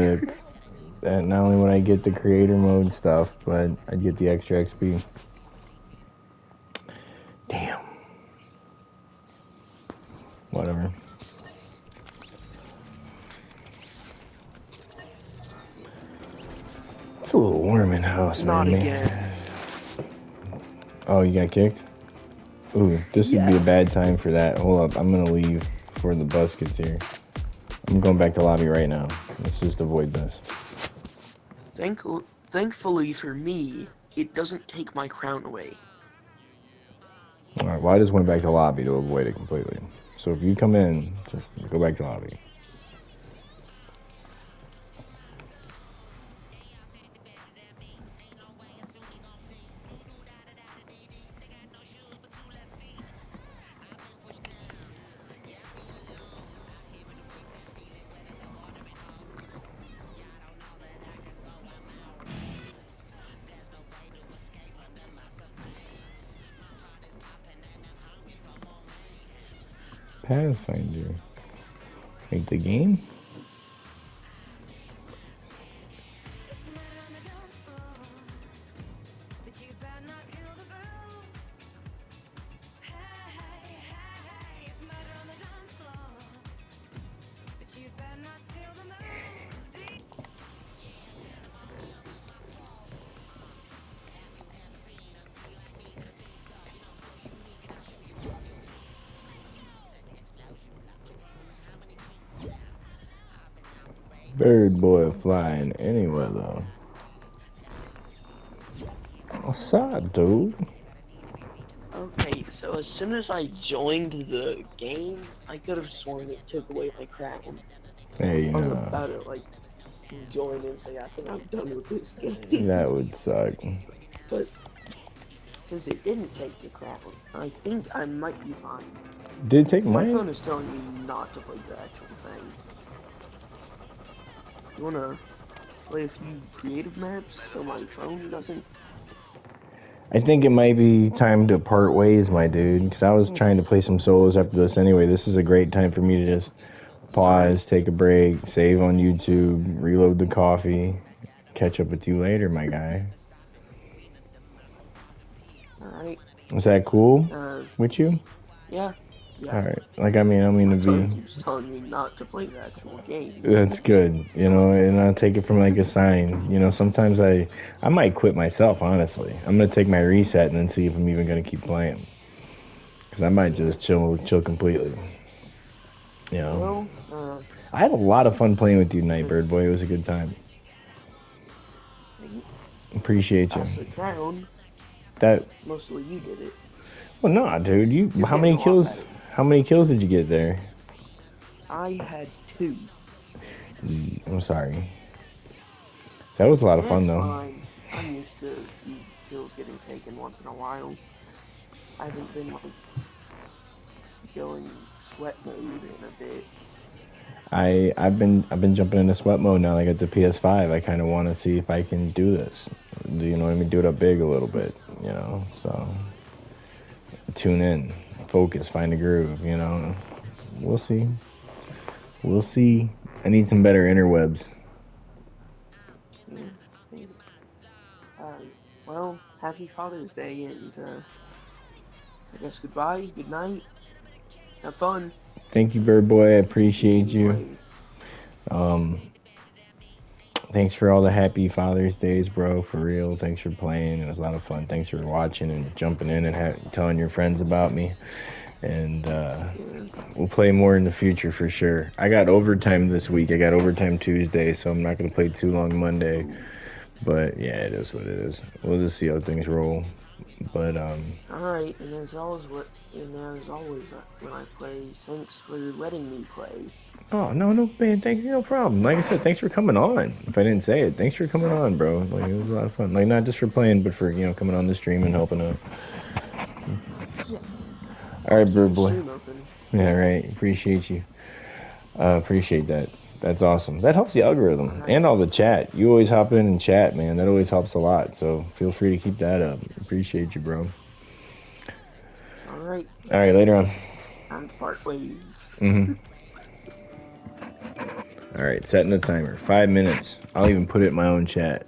[SPEAKER 1] the creator mode stuff, but I get the extra XP. Damn. Whatever. It's a little warm in the house,
[SPEAKER 2] Not
[SPEAKER 1] man.
[SPEAKER 2] again.
[SPEAKER 1] Oh, you got kicked? Ooh, this would be a
[SPEAKER 2] Yeah.
[SPEAKER 1] bad time for that. Hold up, I'm gonna leave before the bus gets here. I'm going back to lobby right now. Let's just avoid this.
[SPEAKER 2] Thankfully for me, it doesn't take my crown away.
[SPEAKER 1] All right, well, I just went back to lobby to avoid it completely. So if you come in, just go back to lobby. Pathfinder. Make the game? Bird boy flying anywhere though. What's up, dude?
[SPEAKER 2] Okay, so as soon as I joined the game, I could have sworn it took away my crown.
[SPEAKER 1] Hey,
[SPEAKER 2] I was about to like join and say I think I'm done with this game.
[SPEAKER 1] that would suck.
[SPEAKER 2] But since it didn't take the crown, I think I might be fine.
[SPEAKER 1] Did it take
[SPEAKER 2] My
[SPEAKER 1] mine?
[SPEAKER 2] phone is telling me not to play the actual thing. You wanna play a few creative maps so my phone doesn't?
[SPEAKER 1] I think it might be time to part ways, my dude, because I was trying to play some solos after this anyway. This is a great time for me to just pause, take a break, save on YouTube, reload the coffee, catch up with you later, my guy.
[SPEAKER 2] Alright.
[SPEAKER 1] Is that cool with you?
[SPEAKER 2] Yeah.
[SPEAKER 1] All right. Like, I mean
[SPEAKER 2] My
[SPEAKER 1] to
[SPEAKER 2] phone
[SPEAKER 1] be.
[SPEAKER 2] keeps telling me not to play the actual game.
[SPEAKER 1] That's good, you know, and I'll take it from like a sign. You know, sometimes I might quit myself, honestly. I'm gonna take my reset and then see if I'm even gonna keep playing, because I might just chill completely. You know,
[SPEAKER 2] Well,
[SPEAKER 1] I had a lot of fun playing with you tonight, Bird Boy. It was a good time.
[SPEAKER 2] thanks.
[SPEAKER 1] Appreciate you.
[SPEAKER 2] Pass the crown.
[SPEAKER 1] That.
[SPEAKER 2] Mostly you did it.
[SPEAKER 1] Well, nah, dude. You.
[SPEAKER 2] You're
[SPEAKER 1] How
[SPEAKER 2] getting
[SPEAKER 1] many
[SPEAKER 2] a lot
[SPEAKER 1] kills?
[SPEAKER 2] better.
[SPEAKER 1] How many kills did you get there?
[SPEAKER 2] I had 2.
[SPEAKER 1] I'm sorry. That was a lot of fun,
[SPEAKER 2] It's
[SPEAKER 1] though.
[SPEAKER 2] fine. I'm used to a few kills getting taken once in a while. I haven't been like going sweat mode in a bit.
[SPEAKER 1] I've been jumping into sweat mode now. I got the PS5. I kind of want to see if I can do this. Do you know what I mean? Do it up big a little bit. You know, so tune in, focus, find a groove. You know, we'll see. We'll see. I need some better interwebs.
[SPEAKER 2] Yeah, maybe. Well, happy Father's Day, and I guess goodbye, good night, have fun.
[SPEAKER 1] Thank you, Bird Boy. I appreciate you. Thanks for all the happy Father's Days, bro. For real. Thanks for playing. It was a lot of fun. Thanks for watching and jumping in and telling your friends about me. And we'll play more in the future for sure. I got overtime this week. I got overtime Tuesday, so I'm not going to play too long Monday. But yeah, it is what it is. We'll just see how things roll. But
[SPEAKER 2] Alright, and as always, when I play, thanks for letting me play.
[SPEAKER 1] Oh, no, man, thanks, no problem. Like I said, thanks for coming on. If I didn't say it, thanks for coming on, bro. Like, it was a lot of fun. Like, not just for playing, but for, you know, coming on the stream and helping out.
[SPEAKER 2] Yeah.
[SPEAKER 1] All right, Bird Boy.
[SPEAKER 2] Stream open.
[SPEAKER 1] Yeah, right. Appreciate you. Appreciate that. That's awesome. That helps the algorithm and all the chat. You always hop in and chat, man. That always helps a lot. So feel free to keep that up. Appreciate you, bro.
[SPEAKER 2] All right.
[SPEAKER 1] All right, later on.
[SPEAKER 2] Time to part ways.
[SPEAKER 1] All right, setting the timer. 5 minutes. I'll even put it in my own chat.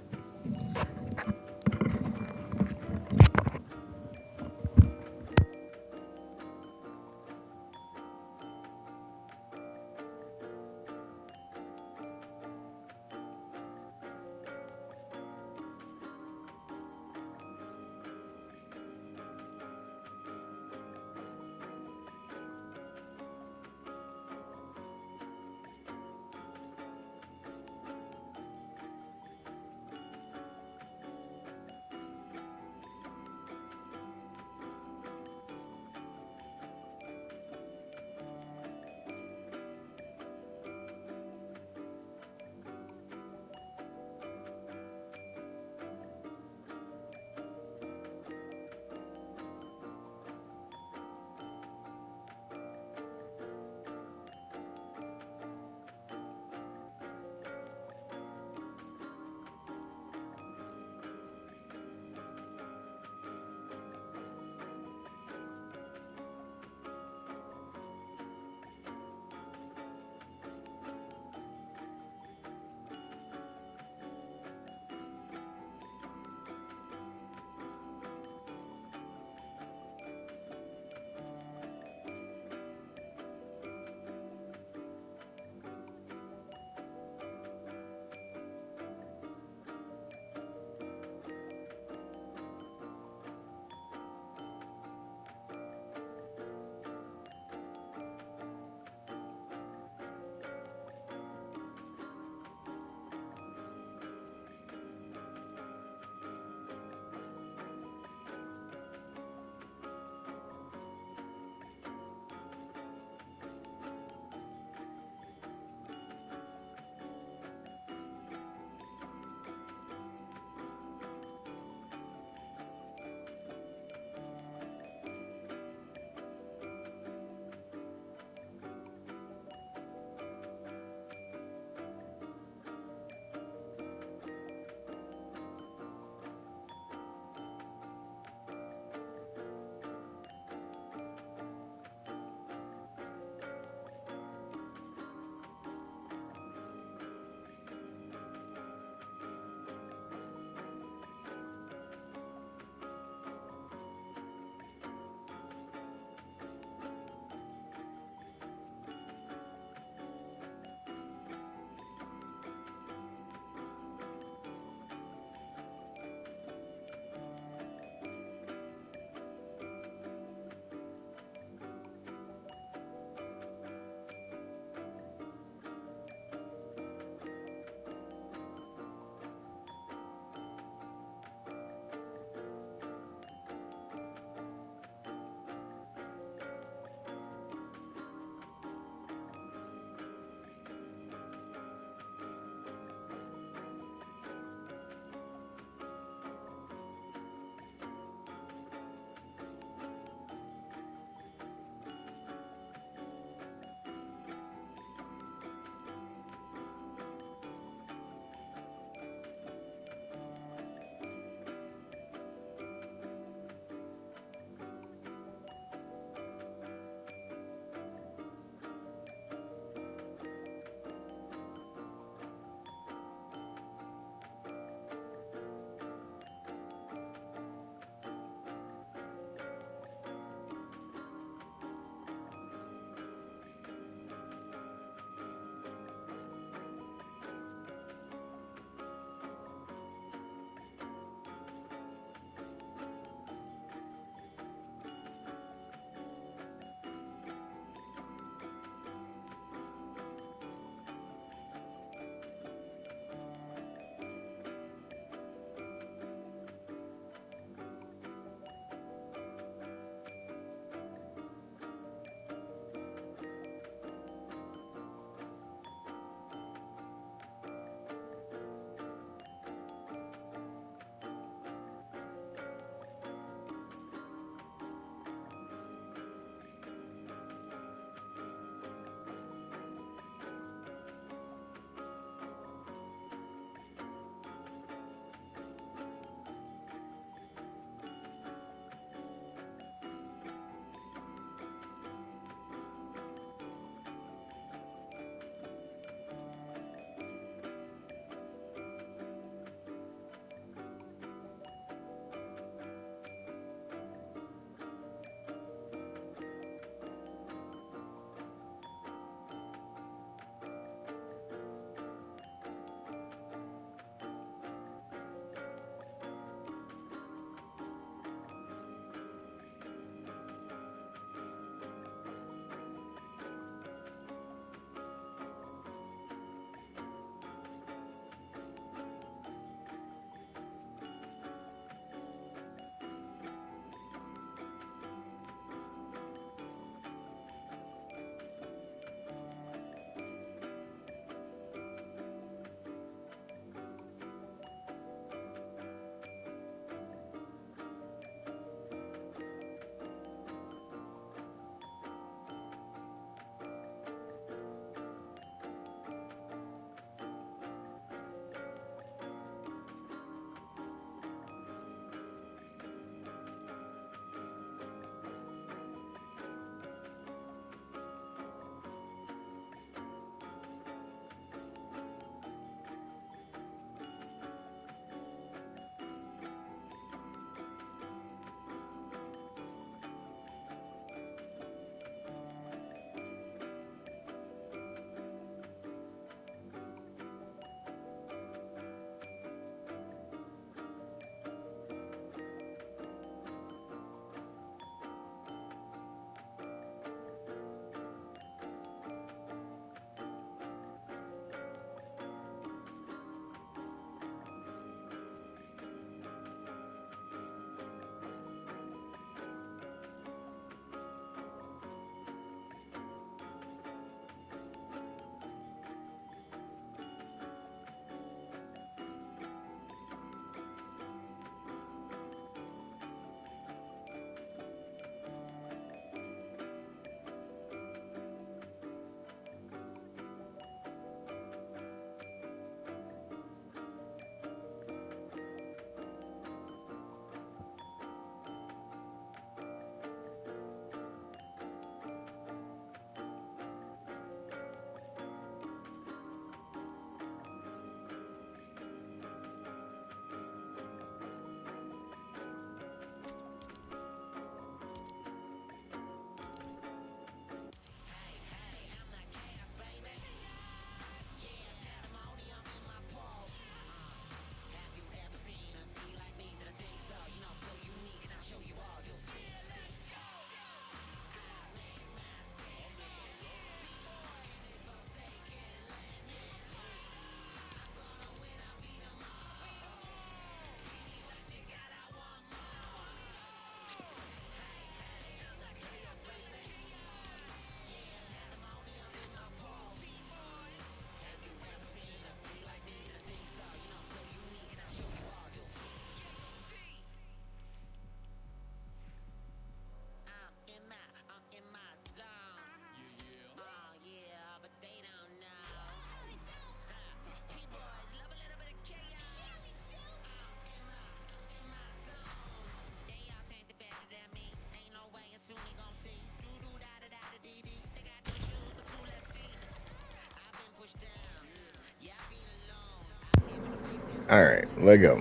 [SPEAKER 1] Alright, let go.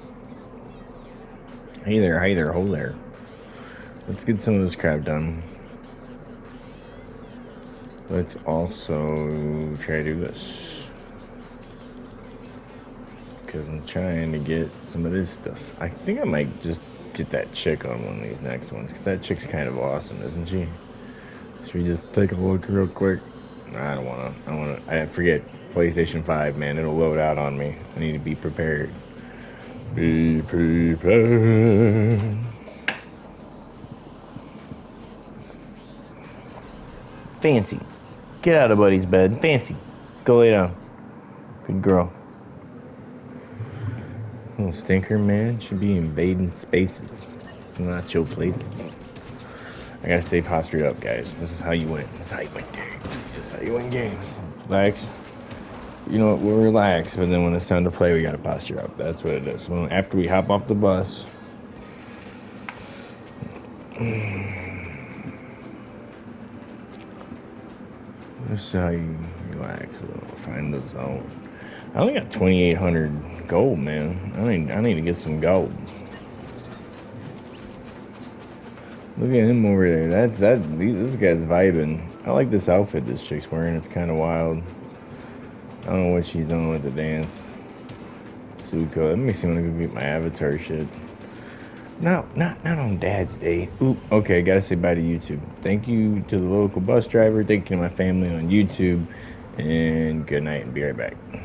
[SPEAKER 1] Hey there, hold there. Let's get some of this crap done. Let's also try to do this. Because I'm trying to get some of this stuff. I think I might just get that chick on one of these next ones. Because that chick's kind of awesome, isn't she? Should we just take a look real quick? I don't want to. I forget. PlayStation 5, man. It'll load out on me. I need to be prepared. Be prepared. Fancy. Get out of buddy's bed. Fancy. Go lay down. Good girl. Little stinker, man. Should be invading spaces. Not your places. I gotta stay postured up, guys. This is how you win. This is how you win games. This is how you win games. Relax. You know what? We'll relax, but then when it's time to play, we gotta posture up. That's what it is. So after we hop off the bus, this is how you relax a little. Find the zone. I only got 2,800 gold, man. I need to get some gold. Look at him over there. This guy's vibing. I like this outfit this chick's wearing. It's kind of wild. I don't know what she's on with the dance. Suko. Let me see when I go get my avatar shit. No, not on Dad's Day. Oop. Okay, gotta say bye to YouTube. Thank you to the local bus driver. Thank you to my family on YouTube. And good night and be right back.